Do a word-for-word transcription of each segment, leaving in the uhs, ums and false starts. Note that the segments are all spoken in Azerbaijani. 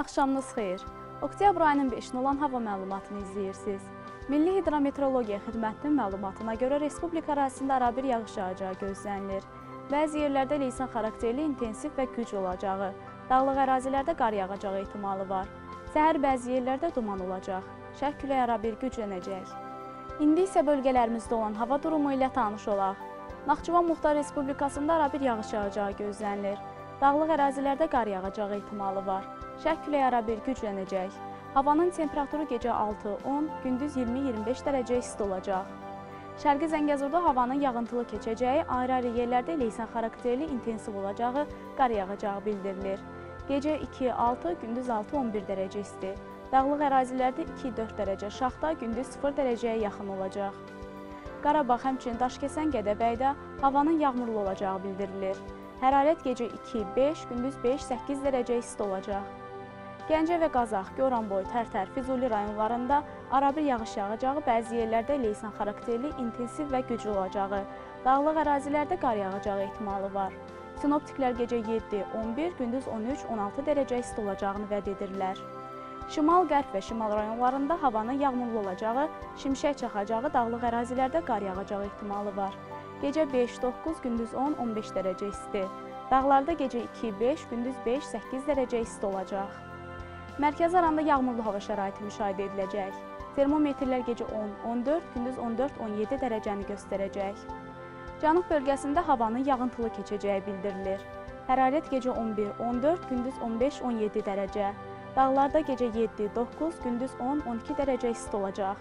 Axşamınız xeyir. Oktyabr ayının beşinə olan hava məlumatını izləyirsiniz. Milli Hidrometeorologiya Xidmətinin məlumatına görə Respublika ərazisində arabir yağış yağacağı gözlənilir. Bəzi yerlərdə leysan xarakterli intensiv və güc olacağı, dağlıq ərazilərdə qar yağacağı ehtimalı var. Səhər bəzi yerlərdə duman olacaq, şərq küləyi arabir güclənəcək. İndi isə bölgələrimizdə olan hava durumu ilə tanış olaq. Naxçıvan Muxtar Respublikasında arabir yağış yağacağı gözlənilir. Dağlıq ərazilərdə qar yağacağı ehtimalı var. Şərq küləyi arabir güclənəcək. Havanın temperaturu gecə altı on, gündüz iyirmi iyirmi beş dərəcə isti olacaq. Şərqi Zəngəzurda havanın yağıntılı keçəcəyi, ayrı-ayrı yerlərdə leysan xarakterli intensiv olacağı, qar yağacağı bildirilir. Gecə iki altı, gündüz altı on bir dərəcə isti. Dağlıq ərazilərdə iki dörd dərəcə şaxta, gündüz sıfır dərəcəyə yaxın olacaq. Qarabağ, həmçinin Daşkəsən, Gədəbəydə havanın yağmurlu olacağı bildirilir. Hərarət gecə iki beş, gündüz beş səkkiz dərəcə isti olacaq. Gəncə və Qazax, Goranboy, Tərtər, Füzuli rayonlarında arabir yağış yağacağı, bəzi yerlərdə leysan xarakterli intensiv və güclü olacağı, dağlıq ərazilərdə qar yağacağı ehtimalı var. Sinoptiklər gecə yeddi on bir, gündüz on üç on altı dərəcə isti olacağını vəd edirlər. Şimal, qərb və şimal rayonlarında havanın yağmurlu olacağı, şimşək çaxacağı, dağlıq ərazilərdə qar yağacağı ehtimalı var. Gecə beş doqquz, gündüz on on beş dərəcə isti. Dağlarda gecə iki beş, gündüz beş səkkiz dərəcə isti olacaq. Mərkəzi aranda yağmurlu hava şəraiti müşahidə ediləcək. Termometrlər gecə on on dörd, gündüz on dörd on yeddi dərəcəni göstərəcək. Cənub bölgəsində havanın yağıntılı keçəcəyi bildirilir. Hərarət gecə on bir on dörd, gündüz on beş on yeddi dərəcə. Dağlarda gecə yeddi doqquz, gündüz on on iki dərəcə isti olacaq.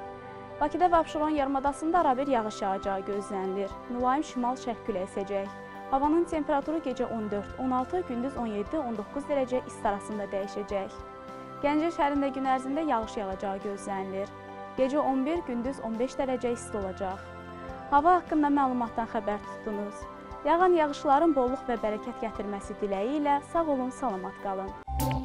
Bakıda və Abşeron yarımadasında arabir yağış yağacağı gözlənilir. Mülayim şimal-şərq küləyi əsəcək. Havanın temperaturu gecə on dörd on altı, gündüz on yeddi on doqquz dərəcə isti arasında dəyişəcək. Gəncə şəhərində gün ərzində yağış yağacağı gözlənilir. Gecə on bir, gündüz on beş dərəcə isti olacaq. Hava haqqında məlumatdan xəbər tutdunuz. Yağan yağışların bolluq və bərəkət gətirməsi diləyi ilə sağ olun, salamat qalın.